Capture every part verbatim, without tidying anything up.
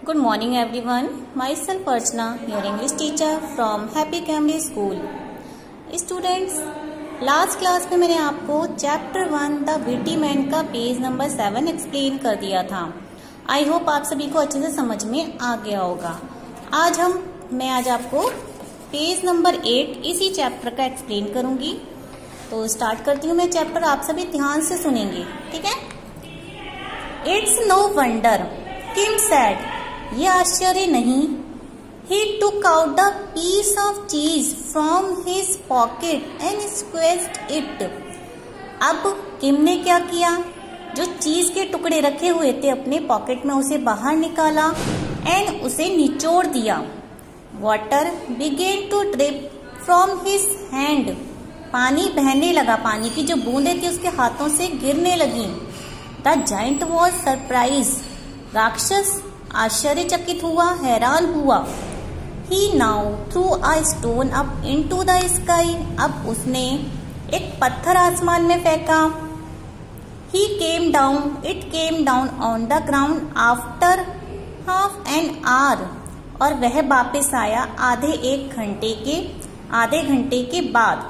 Good morning everyone. Myself Archana, your English teacher from Happy Camry School. Students, last class में मैंने आपको chapter one the witty man का page number seven explain कर दिया था. I hope आप सभी को अच्छे से समझ में आ गया होगा. आज हम मैं आज आपको पेज नंबर एट इसी चैप्टर का एक्सप्लेन करूंगी. तो स्टार्ट करती हूँ मैं चैप्टर. आप सभी ध्यान से सुनेंगे, ठीक है. It's no wonder, Kim said, ये आश्चर्य नहीं. He took out the piece of cheese from his pocket and squeezed it. अब किम ने क्या किया? जो चीज के टुकड़े रखे हुए थे अपने पॉकेट में उसे बाहर निकाला एंड उसे निचोड़ दिया. Water began to drip from his hand. पानी बहने लगा. पानी की जो बूंदें थी उसके हाथों से गिरने लगी. The giant was surprised. राक्षस आश्चर्यचकित हुआ, हैरान हुआ. He now threw a stone up into the sky. अब उसने एक पत्थर आसमान में फेंका. He came down. It came down on the ground after half an hour. और वह वापस आया आधे एक घंटे के आधे घंटे के बाद.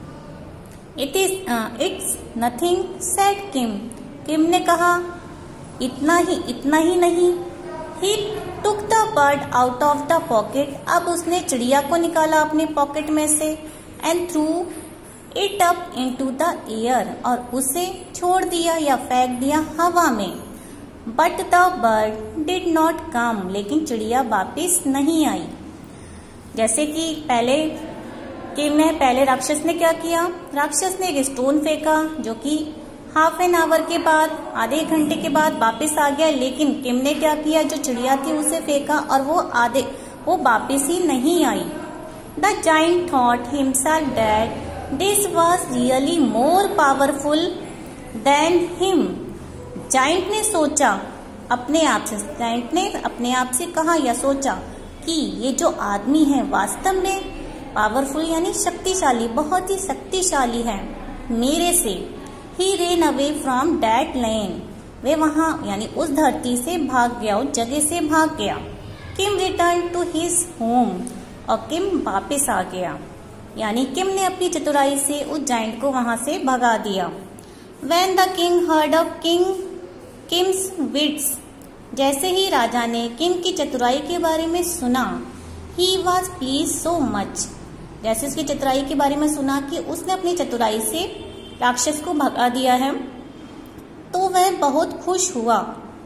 It is uh, it's nothing, said Kim. किम ने कहा, इतना ही इतना ही नहीं. He took the bird out of the pocket. अब उसने चिड़िया को निकाला अपने पॉकेट में से and threw it up into the air. और उसे छोड़ दिया या फेंक दिया हवा में. But the bird did not come. लेकिन चिड़िया वापिस नहीं आई. जैसे कि पहले किम ने पहले राक्षस ने क्या किया? राक्षस ने एक स्टोन फेंका जो कि हाफ एन आवर के बाद आधे घंटे के बाद वापस आ गया. लेकिन किम ने क्या किया? जो चिड़िया थी उसे फेंका और वो आधे वो वापस ही नहीं आई. The giant thought himself that this was really more powerful than him. Giant ने सोचा अपने आप से जाइंट ने अपने आप से कहा या सोचा कि ये जो आदमी है वास्तव में पावरफुल यानी शक्तिशाली, बहुत ही शक्तिशाली है मेरे से. He ran away from that land. वे वहां यानी उस धरती से भाग गया, उस जगह से भाग गया. Kim returned to his home. और किम वापस आ गया यानी किम ने अपनी चतुराई से उस जाइंट को वहां से भगा दिया. When the king heard of King Kim's wits, जैसे ही राजा ने किम की चतुराई के बारे में सुना, he was pleased so much. जैसे उसकी चतुराई के बारे में सुना कि उसने अपनी चतुराई से राक्षस को भगा दिया है तो वह बहुत खुश हुआ.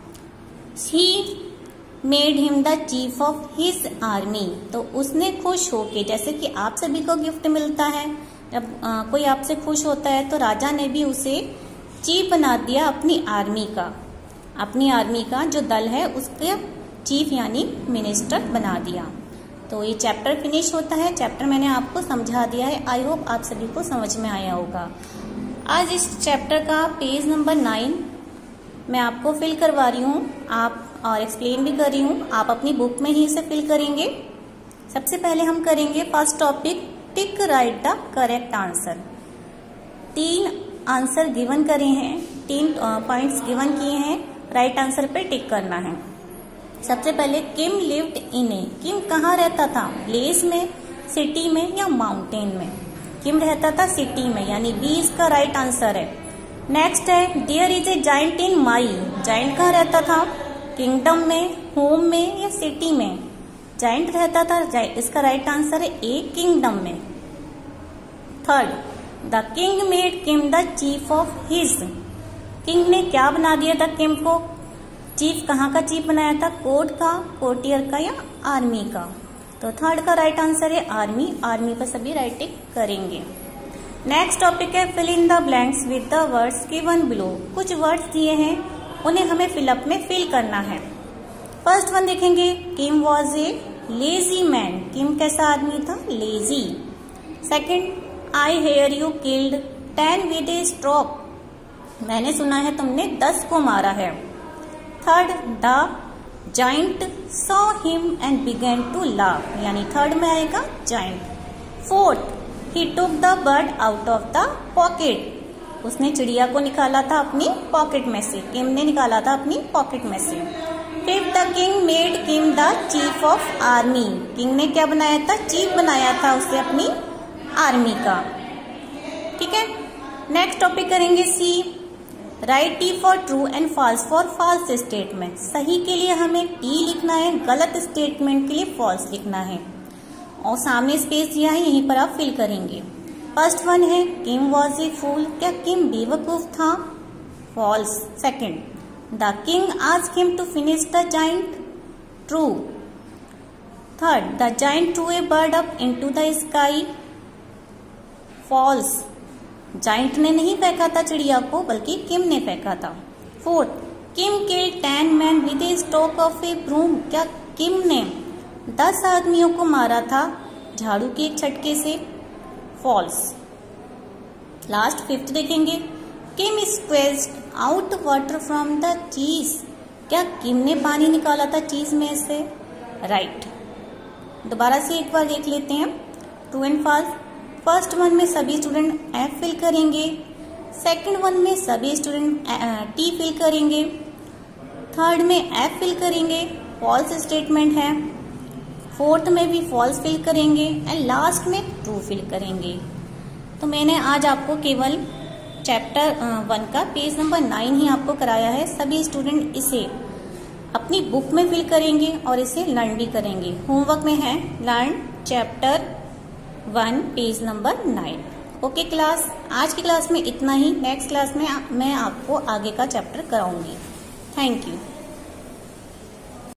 He made him the chief of his army. तो उसने खुश होके, जैसे कि आप सभी को गिफ्ट मिलता है जब आ, कोई आपसे खुश होता है, तो राजा ने भी उसे चीफ बना दिया अपनी आर्मी का. अपनी आर्मी का जो दल है उसके चीफ यानी मिनिस्टर बना दिया. तो ये चैप्टर फिनिश होता है. चैप्टर मैंने आपको समझा दिया है. आई होप आप सभी को समझ में आया होगा. आज इस चैप्टर का पेज नंबर नाइन मैं आपको फिल करवा रही हूँ आप और एक्सप्लेन भी कर रही हूँ. आप अपनी बुक में ही इसे फिल करेंगे. सबसे पहले हम करेंगे first topic, tick right the correct answer. तीन आंसर गिवन करे हैं, तीन पॉइंट्स गिवन किए हैं. राइट आंसर पे टिक करना है. सबसे पहले किम लिव्ड इन ए. किम कहाँ रहता था? प्लेस में, सिटी में या माउंटेन में? किम रहता था सिटी में यानी बी इसका राइट आंसर है. नेक्स्ट है there is a giant in my. Giant कहाँ रहता था? किंगडम में, होम में या सिटी में? जाइंट रहता था, इसका राइट आंसर है ए, किंगडम में. Third, the king made Kim the chief of his. King ने क्या बना दिया था किम को? चीफ. कहाँ का चीफ बनाया था? कोर्ट का, कोर्टियर का या आर्मी का? तो थर्ड का राइट आंसर है आर्मी. आर्मी पर सभी राइटिंग करेंगे. नेक्स्ट टॉपिक है fill in the blanks with the words given below. कुछ वर्ड्स दिए हैं, उन्हें हमें फिलअप में फिल करना है. फर्स्ट वन देखेंगे, Kim was a lazy man. Kim कैसा आदमी था? Lazy. Second, I hear you killed ten with a stroke. मैंने सुना है तुमने दस को मारा है. Third, the giant saw him and began to laugh यानी थर्ड में आएगा giant. Fourth, he took the bird out of the pocket. उसने चिड़िया को निकाला था अपनी पॉकेट में से. किम ने निकाला था अपनी पॉकेट में से. Fifth, the king made Kim the chief of army. King ने क्या बनाया था? चीफ बनाया था उसे अपनी आर्मी का। ठीक है, नेक्स्ट टॉपिक करेंगे C, write T for true and false for false statement. सही के लिए हमें टी लिखना है, गलत स्टेटमेंट के लिए फॉल्स लिखना है। और सामने स्पेस दिया है, यहीं पर आप फिल करेंगे। फर्स्ट वन है किम वॉज ए फूल। क्या किम बेवकूफ था? False. Second, the king asked him to finish the giant. True. Third, the giant threw a bird up into the sky. False. Giant ने नहीं फेंका था चिड़िया को, बल्कि किम ने फेंका था। Fourth, Kim killed ten man with a stroke of a broom. क्या किम ने दस आदमियों को मारा था झाड़ू के एक झटके से? फॉल्स। लास्ट फिफ्थ देखेंगे, Kim squeezed out water from the cheese. क्या किम ने पानी निकाला था चीज में से? राइट। दोबारा से एक बार देख लेते हैं, true and false. First one में सभी स्टूडेंट एफ फिल करेंगे, सेकंड वन में सभी स्टूडेंट टी फिल करेंगे, थर्ड में एफ फिल करेंगे, फॉल्स स्टेटमेंट है, फोर्थ में भी फॉल्स फिल करेंगे एंड लास्ट में ट्रू फिल करेंगे। तो मैंने आज आपको केवल चैप्टर वन का पेज नंबर नाइन ही आपको कराया है। सभी स्टूडेंट इसे अपनी बुक में फिल करेंगे और इसे लर्न भी करेंगे। होमवर्क में है learn chapter one page number nine. Okay class, आज की क्लास में इतना ही। नेक्स्ट क्लास में मैं आपको आगे का चैप्टर कराऊंगी। Thank you.